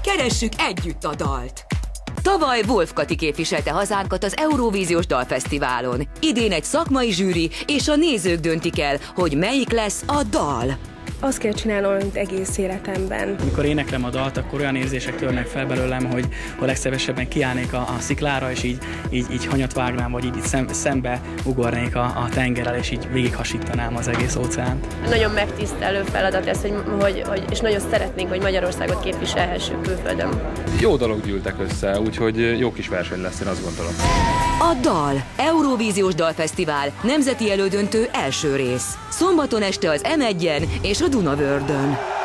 Keressük együtt a dalt! Tavaly Wolf Kati képviselte hazánkat az Eurovíziós Dalfesztiválon. Idén egy szakmai zsűri és a nézők döntik el, hogy melyik lesz a dal. Azt kell csinálnom, mint egész életemben. Amikor éneklem a dalt, akkor olyan érzések törnek fel belőlem, hogy legszívesebben kiállnék a sziklára, és így hanyat vágnám, vagy így szembe ugornék a tengerrel, és így végighasítanám az egész óceánt. Nagyon megtisztelő feladat ez, és nagyon szeretnénk, hogy Magyarországot képviselhessük külföldön. Jó dolog gyűltek össze, úgyhogy jó kis verseny lesz, én azt gondolom. A dal, Eurovíziós Dalfesztivál, nemzeti elődöntő első rész. Szombaton este az M1-en és a Dunavördön.